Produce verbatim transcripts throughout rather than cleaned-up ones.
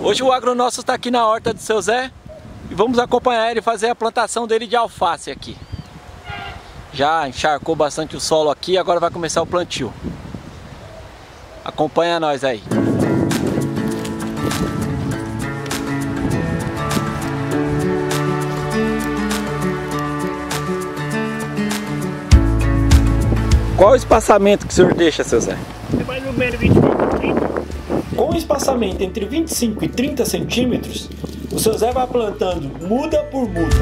Hoje o agro nosso está aqui na horta do seu Zé e vamos acompanhar ele fazer a plantação dele de alface aqui. Já encharcou bastante o solo aqui, agora vai começar o plantio. Acompanha nós aí. Qual o espaçamento que o senhor deixa, seu Zé? É mais ou menos vinte e cinco, trinta. Com o espaçamento entre vinte e cinco e trinta centímetros, o seu Zé vai plantando muda por muda.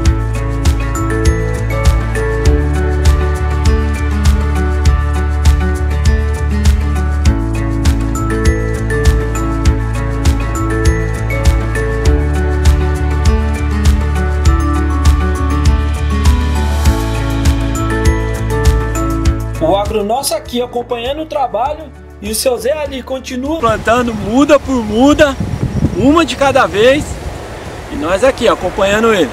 O agro nosso aqui acompanhando o trabalho e o seu Zé ali continua plantando muda por muda, uma de cada vez, e nós aqui acompanhando ele.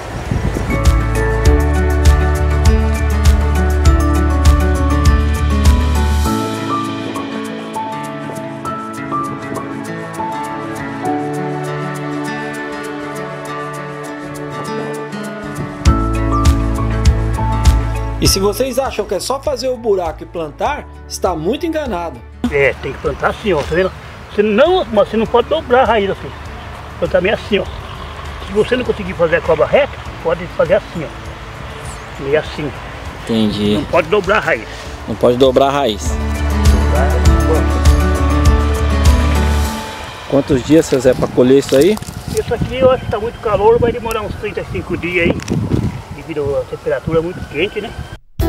E se vocês acham que é só fazer o buraco e plantar, está muito enganado. É, tem que plantar assim, ó, tá vendo? Você não, mas você não pode dobrar a raiz assim. Plantar meio assim, ó. Se você não conseguir fazer a cobra reta, pode fazer assim, ó. Meio assim. Entendi. Não pode dobrar a raiz. Não pode dobrar a raiz. Quantos dias, seu Zé, para colher isso aí? Isso aqui eu acho que está muito calor, vai demorar uns trinta e cinco dias aí. Devido à temperatura muito quente, né?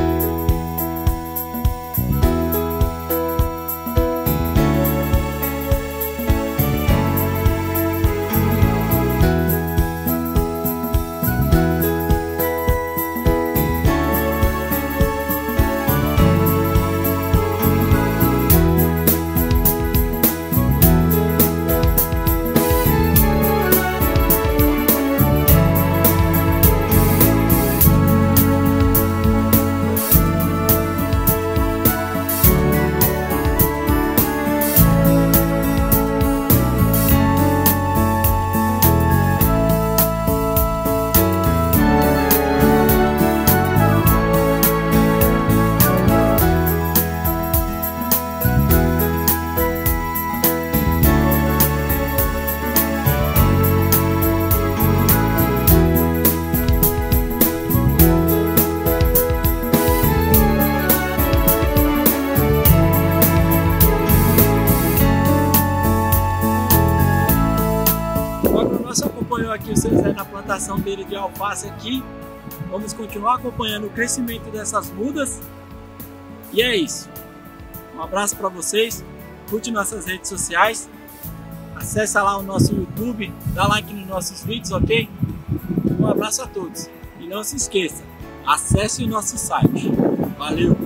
Nós acompanhamos aqui o seu Zé na plantação dele de alface aqui. Vamos continuar acompanhando o crescimento dessas mudas. E é isso. Um abraço para vocês. Curte nossas redes sociais. Acesse lá o nosso YouTube. Dá like nos nossos vídeos, ok? Um abraço a todos. E não se esqueça, acesse o nosso site. Valeu!